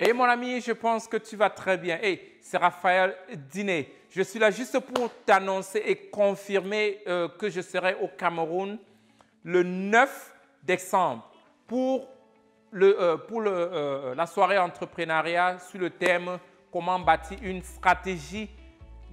Hey mon ami, je pense que tu vas très bien. Hey, c'est Raphaël Diné. Je suis là juste pour t'annoncer et confirmer que je serai au Cameroun le 9 décembre pour la soirée entrepreneuriat sur le thème « Comment bâtir une stratégie gagnante »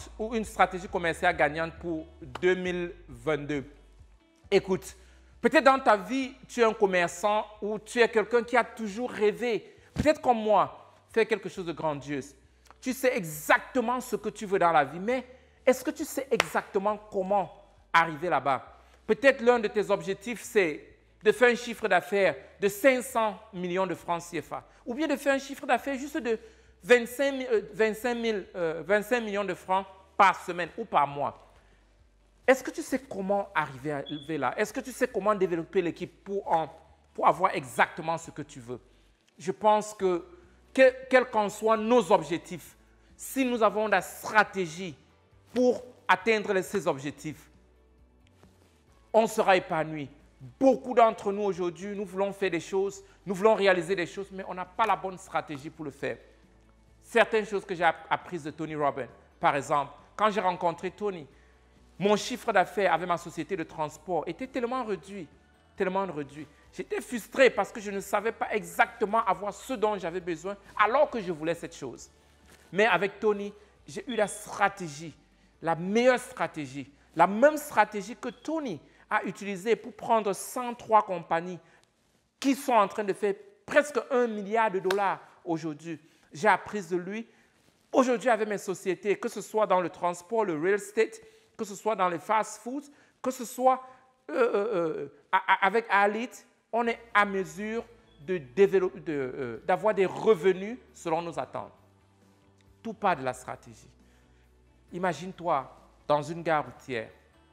ou une stratégie commerciale gagnante pour 2022. Écoute, peut-être dans ta vie, tu es un commerçant ou tu es quelqu'un qui a toujours rêvé, peut-être comme moi, faire quelque chose de grandiose. Tu sais exactement ce que tu veux dans la vie, mais est-ce que tu sais exactement comment arriver là-bas? Peut-être l'un de tes objectifs, c'est de faire un chiffre d'affaires de 500 millions de francs CFA, ou bien de faire un chiffre d'affaires juste de 25 millions de francs par semaine ou par mois. Est-ce que tu sais comment arriver là? Est-ce que tu sais comment développer l'équipe pour avoir exactement ce que tu veux? Je pense que, quels qu'en soient nos objectifs, si nous avons la stratégie pour atteindre ces objectifs, on sera épanoui. Beaucoup d'entre nous aujourd'hui, nous voulons faire des choses, nous voulons réaliser des choses, mais on n'a pas la bonne stratégie pour le faire. Certaines choses que j'ai apprises de Tony Robbins, par exemple, quand j'ai rencontré Tony, mon chiffre d'affaires avec ma société de transport était tellement réduit, tellement réduit. J'étais frustré parce que je ne savais pas exactement avoir ce dont j'avais besoin alors que je voulais cette chose. Mais avec Tony, j'ai eu la stratégie, la meilleure stratégie, la même stratégie que Tony a utilisée pour prendre 103 compagnies qui sont en train de faire presque 1 milliard de dollars aujourd'hui. J'ai appris de lui. Aujourd'hui, avec mes sociétés, que ce soit dans le transport, le real estate, que ce soit dans les fast-foods, que ce soit avec Alit, on est à mesure d'avoir des revenus selon nos attentes. Tout part de la stratégie. Imagine-toi dans une gare routière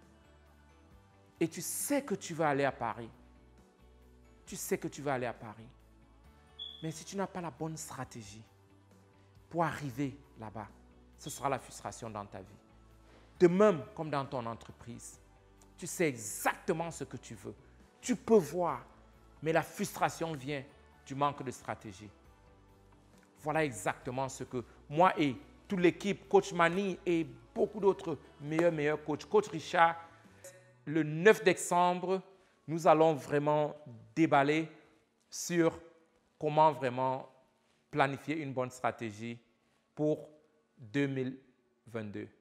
et tu sais que tu vas aller à Paris. Tu sais que tu vas aller à Paris. Mais si tu n'as pas la bonne stratégie pour arriver là-bas, ce sera la frustration dans ta vie. De même comme dans ton entreprise, tu sais exactement ce que tu veux. Tu peux voir, mais la frustration vient du manque de stratégie. Voilà exactement ce que moi et toute l'équipe, Coach Mani et beaucoup d'autres meilleurs coachs, Coach Richard, le 9 décembre, nous allons vraiment déballer sur comment vraiment planifier une bonne stratégie pour 2022.